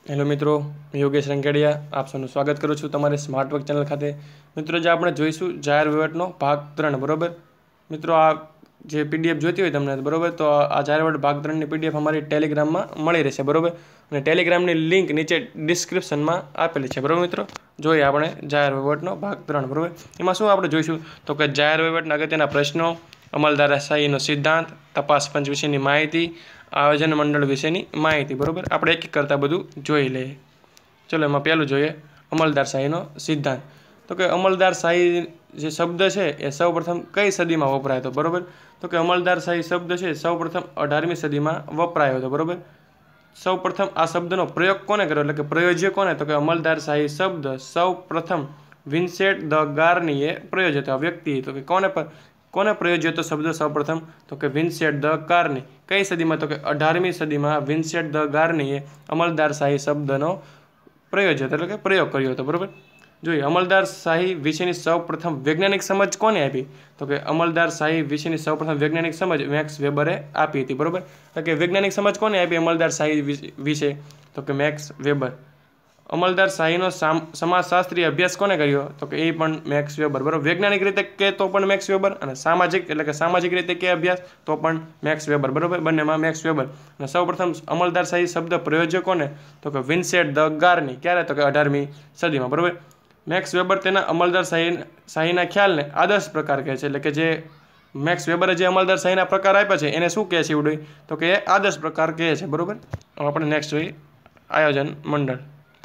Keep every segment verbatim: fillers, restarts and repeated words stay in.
Hello મિત્રો, યોગેશ રંગેડિયા આપ સૌનું સ્વાગત કરું છું તમારી સ્માર્ટ વર્ક ચેનલ ખાતે। મિત્રો, જે આપણે જોઈશું જાહેર વહીવટનો ભાગ ત્રણ, બરાબર। મિત્રો, આ જે પીડીએફ જોઈતી હોય તમને, બરાબર, તો આ જાહેર વહીવટ ભાગ ત્રણની પીડીએફ અમારી ટેલિગ્રામમાં મળી રહેશે, બરાબર। અને ટેલિગ્રામની લિંક નીચે ડિસ્ક્રિપ્શનમાં આપેલી છે, બરાબર મિત્રો। જોઈએ આપણે જાહેર વહીવટનો ભાગ ત્રણ, બરાબર। એમાં શું આપણે જોઈશું તો કે જાહેર વહીવટના અગત્યના પ્રશ્નો, અમલદારશાહીનો સિદ્ધાંત, તપાસ પંચ વિશેની માહિતી, આયોજન મંડળ વિશેની માહિતી, બરાબર। આપણે એક એક કરતાં બધું જોઈ લઈએ। ચલો, એમાં પહેલું જોઈએ અમલદારશાહીનો સિદ્ધાંત। તો કે અમલદારશાહી જે શબ્દ છે એ સૌપ્રથમ કઈ સદીમાં વપરાયો હતો, બરાબર। તો કે અમલદારશાહી શબ્દ છે સૌપ્રથમ અઢારમી સદીમાં વપરાયો હતો, બરાબર। સૌપ્રથમ આ શબ્દનો પ્રયોગ કોને કર્યો, એટલે કે પ્રયોજ્ય કોને, તો કે અમલદારશાહી શબ્દ સૌપ્રથમ વિન્સેન્ટ ધ ગાર્નીએ પ્રયોજ્યો હતો। આ વ્યક્તિ તો કે કોને પર કોને પ્રયોજ્યો હતો શબ્દ સૌપ્રથમ, તો કે વિન્સેન્ટ ધ ગાર્ની। કઈ સદીમાં, તો કે અઢારમી સદીમાં વિન્સેન્ટ ધ ગાર્નીએ અમલદારશાહી શબ્દનો પ્રયોજ્ય એટલે કે પ્રયોગ કર્યો હતો, બરાબર। જોઈએ અમલદારશાહી વિશેની સૌપ્રથમ વૈજ્ઞાનિક સમજ કોને આપી, તો કે અમલદારશાહી વિશેની સૌપ્રથમ વૈજ્ઞાનિક સમજ મેક્સ વેબરે આપી હતી, બરાબર। તો કે વૈજ્ઞાનિક સમજ કોને આપી અમલદારશાહી વિશે, તો કે મેક્સ વેબર। અમલદારશાહીનો સમાજશાસ્ત્રીય અભ્યાસ કોને કર્યો, તો કે એ પણ મેક્સ વેબર, બરાબર। વૈજ્ઞાનિક રીતે કે તો પણ મેક્સ વેબર, અને સામાજિક એટલે કે સામાજિક રીતે કે અભ્યાસ તો પણ મેક્સ વેબર, બરાબર। બંનેમાં મેક્સ વેબર। અને સૌપ્રથમ અમલદારશાહી શબ્દ પ્રયોજ્ય કોને, તો કે વિન્સેન્ટ ધ ગાર્ની। ક્યારે, તો કે અઢારમી સદીમાં, બરાબર। મેક્સ વેબર તેના અમલદારશાહી શાહીના ખ્યાલને આદર્શ પ્રકાર કહે છે, એટલે કે જે મેક્સ વેબરે જે અમલદારશાહીના પ્રકાર આપ્યા છે એને શું કહે છે ઉડોય, તો કે એ આદર્શ પ્રકાર કહે છે, બરાબર। આપણે નેક્સ્ટ જોઈએ આયોજન મંડળ।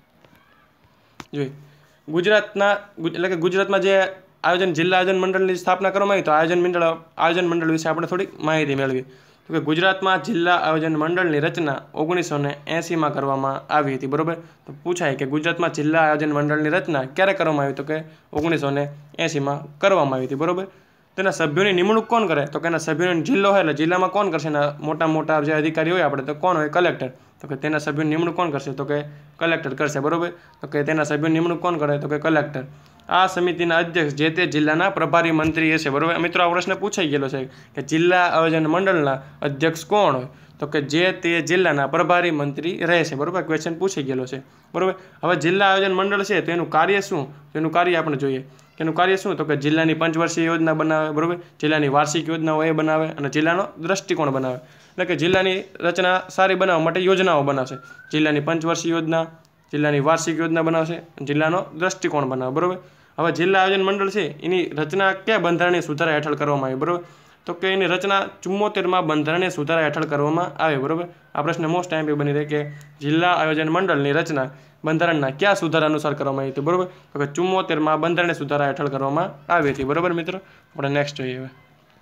જોઈએ ગુજરાતના એટલે કે ગુજરાતમાં જે આયોજન જિલ્લા આયોજન મંડળની સ્થાપના કરવામાં આવી, તો આયોજન મંડળ આયોજન મંડળ વિશે આપણે થોડીક માહિતી મેળવી। તો કે ગુજરાતમાં જિલ્લા આયોજન મંડળની રચના ઓગણીસો ને એંસીમાં કરવામાં આવી હતી, બરાબર। તો પૂછાય કે ગુજરાતમાં જિલ્લા આયોજન મંડળની રચના ક્યારે કરવામાં આવી, તો કે ઓગણીસો ને એંસીમાં કરવામાં આવી હતી, બરાબર। તેના સભ્યોની નિમણૂક કોણ કરે, તો કે એના સભ્યોનો જિલ્લો હોય એટલે જિલ્લામાં કોણ કરશે, એના મોટા મોટા જે અધિકારી હોય આપણે તો કોણ હોય, કલેક્ટર। તો કે તેના સભ્યોની નિમણૂક કોણ કરશે, તો કે કલેક્ટર કરશે, બરાબર। તો કે તેના સભ્યોની નિમણૂક કોણ કરે, તો કે કલેક્ટર। આ સમિતિના અધ્યક્ષ જે તે જિલ્લાના પ્રભારી મંત્રી હશે, બરાબર। મિત્રો, આ પ્રશ્ન પૂછાઈ ગયેલો છે કે જિલ્લા આયોજન મંડળના અધ્યક્ષ કોણ હોય, તો કે જે તે જિલ્લાના પ્રભારી મંત્રી રહેશે, બરાબર। ક્વેશ્ચન પૂછાઈ ગયેલો છે, બરાબર। હવે જિલ્લા આયોજન મંડળ છે તો એનું કાર્ય શું, એનું કાર્ય આપણે જોઈએ એનું કાર્ય શું, તો કે જિલ્લાની પંચવર્ષીય યોજના બનાવે, બરાબર। જિલ્લાની વાર્ષિક યોજનાઓ એ બનાવે અને જિલ્લાનો દ્રષ્ટિકોણ બનાવે, એટલે કે જિલ્લાની રચના સારી બનાવવા માટે યોજનાઓ બનાવશે। જિલ્લાની પંચવર્ષીય યોજના, જિલ્લાની વાર્ષિક યોજના બનાવશે, જિલ્લાનો દ્રષ્ટિકોણ બનાવે, બરાબર। હવે જિલ્લા આયોજન મંડળ છે એની રચના કયા બંધારણીય સુધારા હેઠળ કરવામાં આવી, બરાબર। તો કે એની રચના ચુમ્મોતેરમાં બંધારણીય સુધારા હેઠળ કરવામાં આવે, બરાબર। આ પ્રશ્ન મોસ્ટ ટાઈમ બની રહે કે જિલ્લા આયોજન મંડળની રચના બંધારણના કયા સુધારા અનુસાર કરવામાં આવી હતી, બરાબર। તો કે ચુમ્મોતેરમાં બંધારણીય સુધારા હેઠળ કરવામાં આવી હતી, બરાબર મિત્રો। આપણે નેક્સ્ટ જોઈએ હવે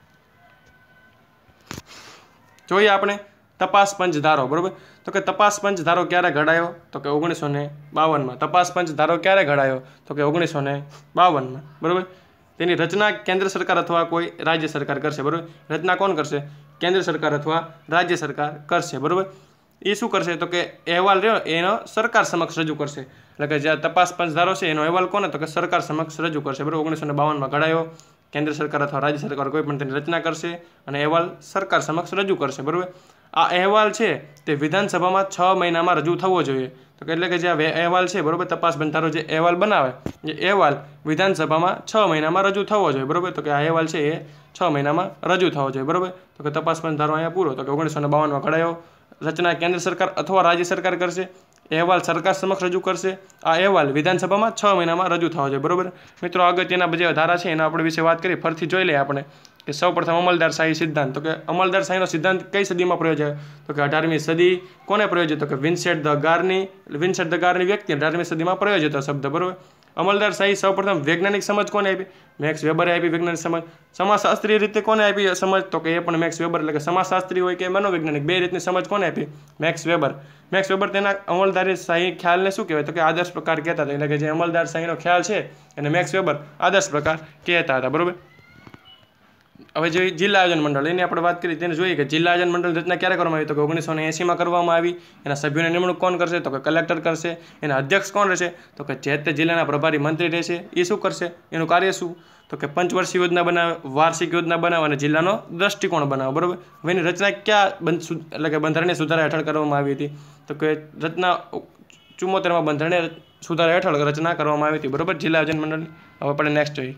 જોઈએ આપણે તપાસ પંચ ધારો, બરાબર। તો કે તપાસ પંચ ધારો ક્યારે ઘડાયો, તો કે ઓગણીસો ને બાવનમાં। તપાસ પંચ ધારો ક્યારે ઘડાયો, તો કે ઓગણીસો ને બાવનમાં, બરાબર। તેની રચના કેન્દ્ર સરકાર અથવા કોઈ રાજ્ય સરકાર કરશે, બરાબર। રચના કોણ કરશે, કેન્દ્ર સરકાર અથવા રાજ્ય સરકાર કરશે, બરાબર। એ શું કરશે, તો કે અહેવાલ રહ્યો એનો સરકાર સમક્ષ રજૂ કરશે, એટલે કે જે તપાસ પંચ ધારો છે એનો અહેવાલ કોને, તો કે સરકાર સમક્ષ રજૂ કરશે, બરાબર। ઓગણીસો ને બાવનમાં ઘડાયો, કેન્દ્ર સરકાર અથવા રાજ્ય સરકાર કોઈ પણ તેની રચના કરશે અને અહેવાલ સરકાર સમક્ષ રજૂ કરશે, બરાબર। આ અહેવાલ છે તે વિધાનસભામાં છ મહિનામાં રજૂ થવો જોઈએ, તો એટલે કે જે અહેવાલ છે, બરાબર, તપાસ પંચ ધારો જે અહેવાલ બનાવે એ અહેવાલ વિધાનસભામાં છ મહિનામાં રજૂ થવો જોઈએ, બરાબર। તો કે આ અહેવાલ છે એ છ મહિનામાં રજૂ થવો જોઈએ, બરાબર। તો કે તપાસ પંચ ધારો અહીંયા પૂરો, તો કે ઓગણીસો ને બાવનમાં ઘડાયો, રચના કેન્દ્ર સરકાર અથવા રાજ્ય સરકાર કરશે, અહેવાલ સરકાર સમક્ષ રજૂ કરશે, આ અહેવાલ વિધાનસભામાં છ મહિનામાં રજૂ થવો જોઈએ, બરાબર। મિત્રો, અગત્યના જે ધારા છે એના આપણે વિશે વાત કરી, ફરીથી જોઈ લઈએ આપણે કે સૌપ્રથમ અમલદારશાહી સિદ્ધાંત, તો કે અમલદારશાહીનો સિદ્ધાંત કઈ સદીમાં પ્રયોજાયો, તો કે અઢારમી સદી। કોને પ્રયોજ્યો, તો કે Vincent de Gournay. Vincent de Gournay વ્યક્તિ અઢારમી સદીમાં પ્રયોજ્યો હતો શબ્દ, બરાબર। અમલદારશાહી સૌપ્રથમ વૈજ્ઞાનિક સમજ કોને આપી, મેક્સ વેબરે આપી વૈજ્ઞાનિક સમજ। સમાજશાસ્ત્રીય રીતે કોને આપી સમજ, તો કે એ પણ મેક્સ વેબર, એટલે કે સમાજશાસ્ત્રી હોય કે મનોવૈજ્ઞાનિક બે રીતની સમજ કોને આપી, મેક્સ વેબર। મેક્સ વેબર તેના અમલદારશાહી ખ્યાલને શું કહેવાય, તો કે આદર્શ પ્રકાર કહેતા હતા, એટલે કે જે અમલદારશાહીનો ખ્યાલ છે એને મેક્સ વેબર આદર્શ પ્રકાર કહેતા હતા, બરાબર। હવે જે જિલ્લા આયોજન મંડળ એની આપણે વાત કરી, તેને જોઈએ કે જિલ્લા આયોજન મંડળ રચના ક્યારે કરવામાં આવી, તો કે ઓગણીસો ને એંસીમાં કરવામાં આવી। એના સભ્યોની નિમણૂક કોણ કરશે, તો કે કલેક્ટર કરશે। એના અધ્યક્ષ કોણ રહેશે, તો કે જે તે જિલ્લાના પ્રભારી મંત્રી રહેશે। એ શું કરશે, એનું કાર્ય શું, તો કે પંચવર્ષીય યોજના બનાવે, વાર્ષિક યોજના બનાવે અને જિલ્લાનો દ્રષ્ટિકોણ બનાવે, બરાબર। હવે એની રચના ક્યાં એટલે કે બંધારણીય સુધારા હેઠળ કરવામાં આવી હતી, તો કે રચના ચુમ્મોતેરમાં બંધારણીય સુધારા હેઠળ રચના કરવામાં આવી હતી, બરોબર, જિલ્લા આયોજન મંડળની. હવે આપણે નેક્સ્ટ જોઈએ.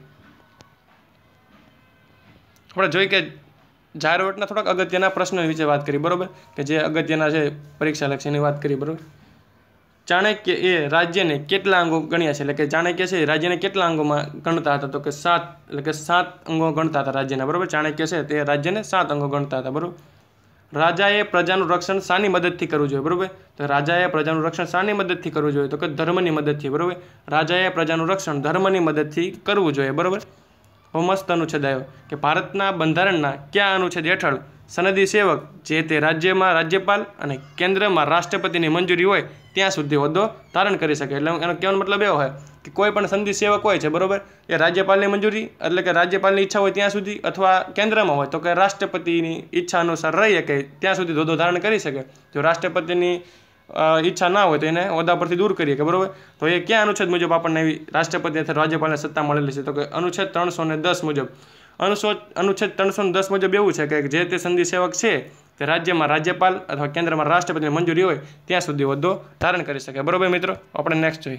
આપણે જોઈએ કે જાહેર વહીવટના થોડાક અગત્યના પ્રશ્નો વિશે વાત કરી, બરોબર, કે જે અગત્યના છે પરીક્ષા લક્ષીની વાત કરી, બરોબર. ચાણક્ય એ રાજ્યને કેટલા અંગો ગણ્યા છે, એટલે કે ચાણક્ય છે રાજ્યને કેટલા અંગોમાં ગણતા હતા, તો કે સાત, એટલે કે સાત અંગો ગણતા હતા રાજ્યના, બરોબર. ચાણક્ય છે તે રાજ્યને સાત અંગો ગણતા હતા, બરોબર. રાજાએ પ્રજાનું રક્ષણ શાની મદદથી કરવું જોઈએ, બરોબર, તો રાજાએ પ્રજાનું રક્ષણ શાની મદદથી કરવું જોઈએ, તો કે ધર્મની મદદથી, બરોબર. રાજાએ પ્રજાનું રક્ષણ ધર્મની મદદથી કરવું જોઈએ, બરોબર. મસ્ત અનુચ્છેદ આવ્યો કે ભારતના બંધારણના કયા અનુચ્છેદ હેઠળ સનદી સેવક જે તે રાજ્યમાં રાજ્યપાલ અને કેન્દ્રમાં રાષ્ટ્રપતિની મંજૂરી હોય ત્યાં સુધી હોદ્દો ધારણ કરી શકે. એટલે એનો કહેવાનો મતલબ એવો હોય કે કોઈ પણ સંધિ સેવક હોય છે, બરોબર, એ રાજ્યપાલની મંજૂરી એટલે કે રાજ્યપાલની ઈચ્છા હોય ત્યાં સુધી, અથવા કેન્દ્રમાં હોય તો કે રાષ્ટ્રપતિની ઈચ્છા અનુસાર રહી શકે ત્યાં સુધી હોદ્દો ધારણ કરી શકે. જો રાષ્ટ્રપતિની ઈચ્છા ના હોય તો એને હોદ્દા પરથી દૂર કરીએ, કે બરોબર. તો એ ક્યાં અનુચ્છેદ મુજબ આપણને એવી રાષ્ટ્રપતિ અથવા રાજ્યપાલને સત્તા મળેલી છે, તો કે અનુચ્છેદ ત્રણસો ને દસ મુજબ. અનુચ્છેદ અનુચ્છેદ ત્રણસો ને દસ મુજબ એવું છે કે જે તે સંધિ સેવક છે તે રાજ્યમાં રાજ્યપાલ અથવા કેન્દ્રમાં રાષ્ટ્રપતિની મંજૂરી હોય ત્યાં સુધી હોદ્દો ધારણ કરી શકે, બરોબર મિત્રો. આપણે નેક્સ્ટ જોઈએ.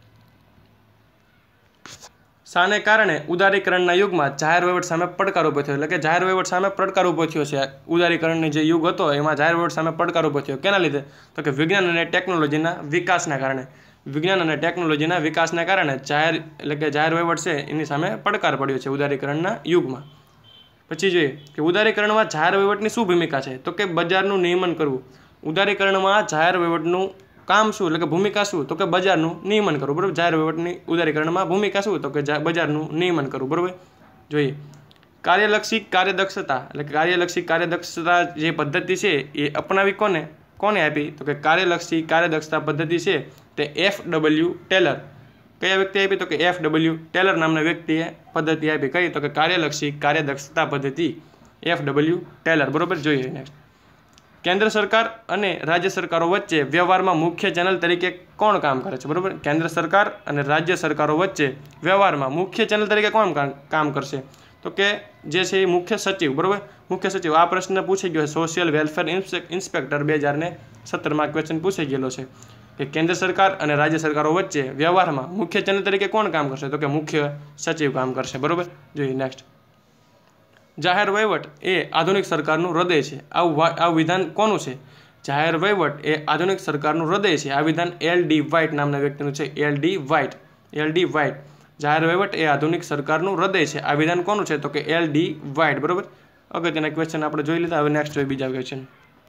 શાને કારણે ઉદારીકરણના યુગમાં જાહેર વહીવટ સામે પડકાર ઊભો થયો, એટલે કે જાહેર વહીવટ સામે પડકાર ઊભો થયો છે. ઉદારીકરણની જે યુગ હતો એમાં જાહેર વહીવટ સામે પડકાર ઊભો થયો. કેના લીધે, તો કે વિજ્ઞાન અને ટેકનોલોજીના વિકાસના કારણે. વિજ્ઞાન અને ટેકનોલોજીના વિકાસના કારણે જાહેર એટલે કે જાહેર વહીવટ છે એની સામે પડકાર પડ્યો છે ઉદારીકરણના યુગમાં. પછી જોઈએ કે ઉદારીકરણમાં જાહેર વહીવટની શું ભૂમિકા છે, તો કે બજારનું નિયમન કરવું. ઉદારીકરણમાં જાહેર વહીવટનું કામ શું, એટલે કે ભૂમિકા શું, તો કે બજારનું નિયમન કરવું, બરાબર. જાહેર વહીવટની ઉદારીકરણમાં ભૂમિકા શું, તો કે બજારનું નિયમન કરવું, બરાબર. જોઈએ કાર્યલક્ષી કાર્યદક્ષતા, એટલે કે કાર્યલક્ષી કાર્યદક્ષતા જે પદ્ધતિ છે એ અપનાવી કોને કોને આપી, તો કે કાર્યલક્ષી કાર્યદક્ષતા પદ્ધતિ છે તે એફ ડબલ્યુ ટેલર. કયા વ્યક્તિ આપી, તો કે એફ ડબલ્યુ ટેલર નામના વ્યક્તિએ પદ્ધતિ આપી. કઈ, તો કે કાર્યલક્ષી કાર્યદક્ષતા પદ્ધતિ એફ ડબલ્યુ ટેલર, બરોબર. જોઈએ નેક્સ્ટ. કેન્દ્ર સરકાર અને રાજ્ય સરકારો વચ્ચે વ્યવહારમાં મુખ્ય ચેનલ તરીકે કોણ કામ કરે છે, બરોબર. કેન્દ્ર સરકાર અને રાજ્ય સરકારો વચ્ચે વ્યવહારમાં મુખ્ય ચેનલ તરીકે કોણ કામ કરશે, તો કે જે છે એ મુખ્ય સચિવ, બરોબર. મુખ્ય સચિવ. આ પ્રશ્ન પૂછાઈ ગયો છે સોશિયલ વેલફેર ઇન્સ્પેક્ટર બે હજાર ને સત્તરમાં ક્વેશ્ચન પૂછાઈ ગયેલો છે કે કેન્દ્ર સરકાર અને રાજ્ય સરકારો વચ્ચે વ્યવહારમાં મુખ્ય ચેનલ તરીકે કોણ કામ કરશે, તો કે મુખ્ય સચિવ કામ કરશે, બરોબર. જોઈએ નેક્સ્ટ. જાહેર વહીવટ એ આધુનિક સરકારનું હૃદય છે. આવું આ વિધાન કોનું છે, જાહેર વહીવટ એ આધુનિક સરકારનું હૃદય છે. આ વિધાન એલ ડી વ્હાઇટ નામના વ્યક્તિનું છે. L D White L D White જાહેર વહીવટ એ આધુનિક સરકારનું હૃદય છે. આ વિધાન કોનું છે, તો કે એલ ડી વ્હાઇટ, બરોબર. અગત્યના ક્વેશ્ચન આપણે જોઈ લીધા. હવે નેક્સ્ટ જોઈએ બીજા ક્વેશ્ચન.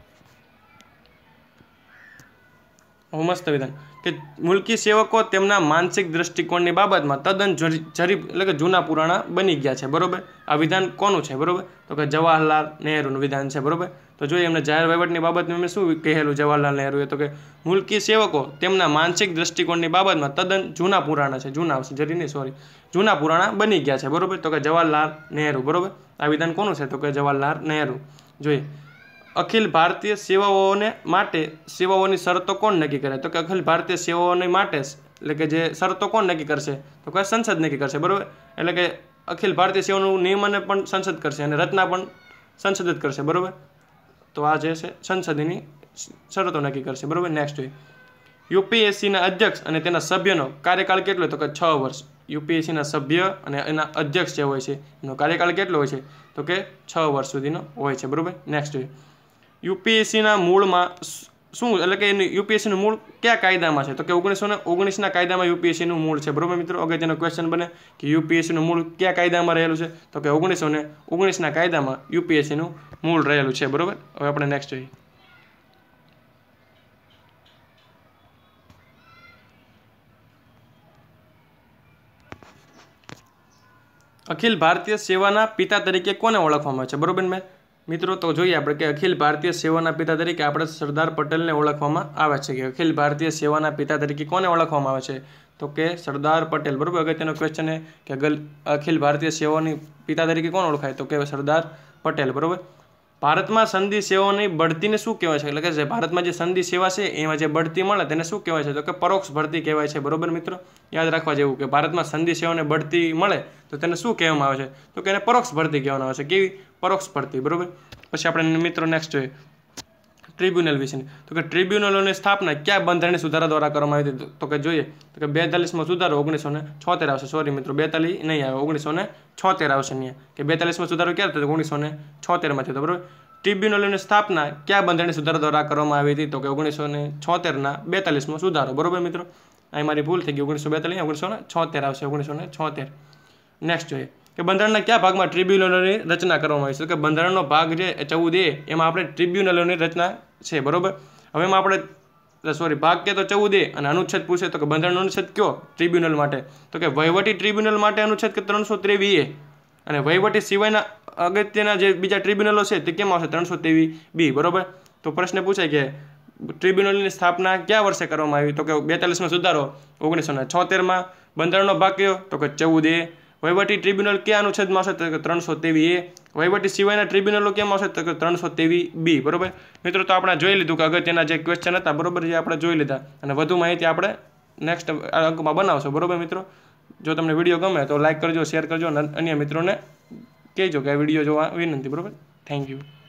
મસ્ત વિધાન કે મુલકી સેવકો તેમના માનસિક દ્રષ્ટિકોણની બાબતમાં તદ્દન જરીબ એટલે કે જૂના પુરાણા બની ગયા છે, બરોબર. આ વિધાન કોનું છે, બરોબર, તો કે જવાહરલાલ નહેરુનું વિધાન છે, બરોબર. તો જોઈએ એમને જાહેર વહીવટની બાબતમાં મેં શું કહેલું જવાહરલાલ નહેરુએ, તો કે મુલકી સેવકો તેમના માનસિક દ્રષ્ટિકોણની બાબતમાં તદ્દન જૂના પુરાણા છે, જૂના આવશે જરી નહીં સોરી જૂના પુરાણા બની ગયા છે, બરોબર. તો કે જવાહરલાલ નહેરુ, બરોબર. આ વિધાન કોનું છે, તો કે જવાહરલાલ નહેરુ. જોઈએ અખિલ ભારતીય સેવાઓને માટે સેવાઓની શરતો કોણ નક્કી કરે, તો કે અખિલ ભારતીય સેવાઓની માટે એટલે કે જે શરતો કોણ નક્કી કરશે, તો કે સંસદ નક્કી કરશે, બરોબર. એટલે કે અખિલ ભારતીય સેવાનું નિયમન પણ સંસદ કરશે અને રચના પણ સંસદ જ કરશે, બરોબર. તો આ જે છે સંસદની શરતો નક્કી કરશે, બરોબર. નેક્સ્ટ જોઈએ યુપીએસસીના અધ્યક્ષ અને તેના સભ્યનો કાર્યકાળ કેટલો, તો કે છ વર્ષ. યુપીએસસીના સભ્ય અને એના અધ્યક્ષ જે હોય છે એનો કાર્યકાળ કેટલો હોય છે, તો કે છ વર્ષ સુધીનો હોય છે, બરોબર. નેક્સ્ટ જોઈએ યુપીએસસીના મૂળમાં શું એટલે કે યુપીએસસીનું મૂળ કયા કાયદામાં છે, તો કે ઓગણીસો ને ઓગણીસના કાયદામાં યુપીએસસીનું મૂળ છે, બરોબર મિત્રો. અગત્યનો ક્વેશ્ચન બને કે યુપીએસસીનું મૂળ કયા કાયદામાં રહેલું છે, તો કે ઓગણીસો ને ઓગણીસના કાયદામાં યુપીએસસીનું મૂળ રહેલું છે, બરોબર. હવે આપણે નેક્સ્ટ જોઈએ. અખિલ ભારતીય સેવાના પિતા તરીકે કોને ઓળખવામાં આવે છે, બરોબર મેં મિત્રો. તો જોઈએ આપણે કે અખિલ ભારતીય સેવાના પિતા તરીકે આપણે સરદાર પટેલને ઓળખવામાં આવે છે. કે અખિલ ભારતીય સેવાના પિતા તરીકે કોને ઓળખવામાં આવે છે, તો કે સરદાર પટેલ, બરોબર. અગત્યનો ક્વેશ્ચન છે કે અખિલ ભારતીય સેવાની પિતા તરીકે કોણ ઓળખાય, તો કે સરદાર પટેલ, બરોબર. ભારતમાં સંધિ સેવાઓની બઢતીને શું કહેવાય છે, એટલે કે જે ભારતમાં જે સંધિ સેવા છે એમાં જે બઢતી મળે તેને શું કહેવાય છે, તો કે પરોક્ષ ભરતી કહેવાય છે, બરોબર મિત્રો. યાદ રાખવા જેવું કે ભારતમાં સંધિ સેવાને બઢતી મળે તો તેને શું કહેવામાં આવે છે, તો કે એને પરોક્ષ ભરતી કહેવામાં આવે છે. કેવી, પરોક્ષ ભરતી, બરોબર. પછી આપણે મિત્રો નેક્સ્ટ જોઈએ ટ્રિબ્યુનલ વિશેની. તો કે ટ્રિબ્યુનલોની સ્થાપના કયા બંધારણીય સુધારા દ્વારા કરવામાં આવી હતી? તો કે જોઈએ તો કે બેતાલીસમાં સુધારો ઓગણીસો ને છોતેર આવશે. સોરી મિત્રો, બેતાલીસ નહીં આવે, ઓગણીસો ને છોતેર આવશે અહીંયા. કે બેતાલીસમાં સુધારો ક્યારે થયો? ઓગણીસો ને છોતેરમાં થયો. બરાબર. ટ્રિબ્યુનલોની સ્થાપના કયા બંધારણીય સુધારા દ્વારા કરવામાં આવી હતી? તો કે ઓગણીસો ને છોતેરના બેતાલીસમાં સુધારો. બરાબર મિત્રો, અહીં મારી ભૂલ થઈ ગઈ, ઓગણીસો બેતાલીસ ઓગણીસો ને છોતેર આવશે. ઓગણીસો ને છોતેર. નેક્સ્ટ જોઈએ કે બંધારણના કયા ભાગમાં ટ્રિબ્યુનલોની રચના કરવામાં આવી છે? કે બંધારણનો ભાગ જે ચૌદ એ એમાં આપણે ટ્રિબ્યુનલોની રચના છે. બરોબર. હવે એમાં આપણે સોરી ભાગ કે તો ચૌદ એ અને અનુચ્છેદ પૂછે તો કે બંધારણનો અનુચ્છેદ કયો ટ્રિબ્યુનલ માટે? તો કે વહીવટી ટ્રિબ્યુનલ માટે અનુચ્છેદ કે ત્રણસો ત્રેવીસ એ, અને વહીવટી સિવાયના અગત્યના જે બીજા ટ્રિબ્યુનલો છે તે કેમ આવશે? ત્રણસો ત્રેવીસ બી. બરોબર. તો પ્રશ્ન પૂછાય કે ટ્રિબ્યુનલની સ્થાપના કયા વર્ષે કરવામાં આવી? તો કે બેતાલીસમાં સુધારો ઓગણીસો ને છોતેરમાં. બંધારણનો ભાગ કયો? તો કે ચૌદ એ. વહીવટી ટ્રિબ્યુનલ કયા અનુચ્છેદમાં આવશે? તો કે ત્રણસો ત્રેવીસ એ. વહીવટી સિવાયના ટ્રિબ્યુનલો કેમ આવશે? તો કે ત્રણસો ત્રેવીસ બી. બરોબર મિત્રો, તો આપણે જોઈ લીધું કે અગત્યના જે ક્વેશ્ચન હતા, બરોબર, જે આપણે જોઈ લીધા, અને વધુ માહિતી આપણે નેક્સ્ટ અંકમાં બનાવશો. બરોબર મિત્રો, જો તમને વિડીયો ગમે તો લાઈક કરજો, શેર કરજો અને અન્ય મિત્રોને કહેજો કે આ વિડીયો જોવા વિનંતી. બરોબર. Thank you.